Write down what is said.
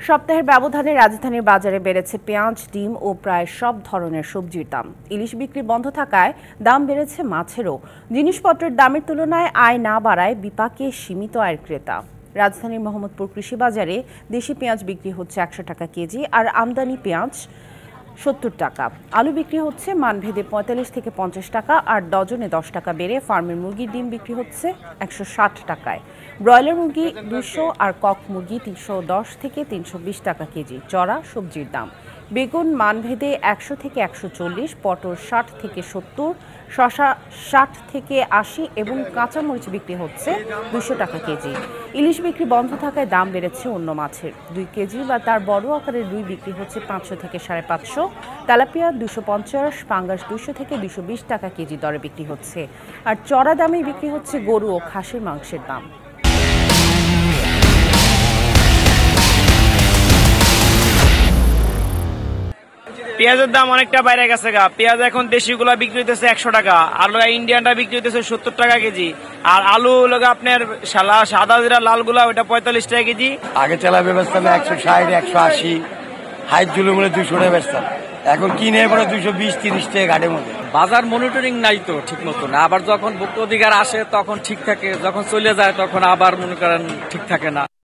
সপ্তাহের ব্যবধানে রাজধানীর বাজারে বেড়েছে পেঁয়াজ, ডিম ও প্রায় সব ধরনের সবজির দাম। ইলিশ বিক্রি বন্ধ থাকায় দাম বেড়েছে মাছেরও। জিনিসপত্রের দামের তুলনায় আয় না বাড়ায় বিপাকে সীমিত আয়ের ক্রেতা। রাজধানীর মোহাম্মদপুর কৃষি বাজারে দেশি পেঁয়াজ বিক্রি হচ্ছে ১০০ টাকা কেজি আর আমদানি পেঁয়াজ ৭০ টাকা। আলু বিক্রি হচ্ছে মানভেদে ৪৫ থেকে ৫০ টাকা আর ডজনে ১০ টাকা বেড়ে ফার্মের মুরগির ডিম বিক্রি হচ্ছে ১৬০ টাকায়। ব্রয়লার মুরগি ২০০ আর কক মুরগি ৩১০ থেকে ৩২০ টাকা কেজি। চড়া সবজির দাম, বেগুন মানভেদে ১০০ থেকে ১৪০, পটল ৬০ থেকে ৭০, শসা ৬০ থেকে ৮০ এবং কাঁচামরিচ বিক্রি হচ্ছে ২০০ টাকা কেজি। ইলিশ বিক্রি বন্ধ থাকায় দাম বেড়েছে অন্য মাছের। ২ কেজি বা তার বড় আকারের রুই বিক্রি হচ্ছে ৫০০ থেকে ৫৫০, তেলাপিয়া ২৫০, পাঙ্গাস ২০০ থেকে ২২০ টাকা কেজি দরে বিক্রি হচ্ছে। আর চড়া দামে বিক্রি হচ্ছে গরু ও খাসির মাংসের দাম। পেঁয়াজের দাম অনেকটা বাইরে গেছে গা। পেঁয়াজ এখন দেশিগুলা বিক্রি হইতেছে ১০০ টাকা, আর ইন্ডিয়ানটা বিক্রি হইতেছে ৭০ টাকা কেজি। আর আলু লগা আপনার সাদা যেটা লালগুলা ওটা ৪৫ টাকা কেজি। আগে তেলা ব্যবস্থা ১৬০, ১৮০, হাইট জুলুমুলে ২০০ টাকা ব্যবস্থা, এখন কিনে পরে ২২০-৩০ টাকা গাড়ির মধ্যে। বাজার মনিটরিং নাই তো ঠিক মতো না, আবার যখন ভোক্তা অধিকার আসে তখন ঠিক থাকে, যখন চলে যায় তখন আবার মনে করেন ঠিক থাকে না।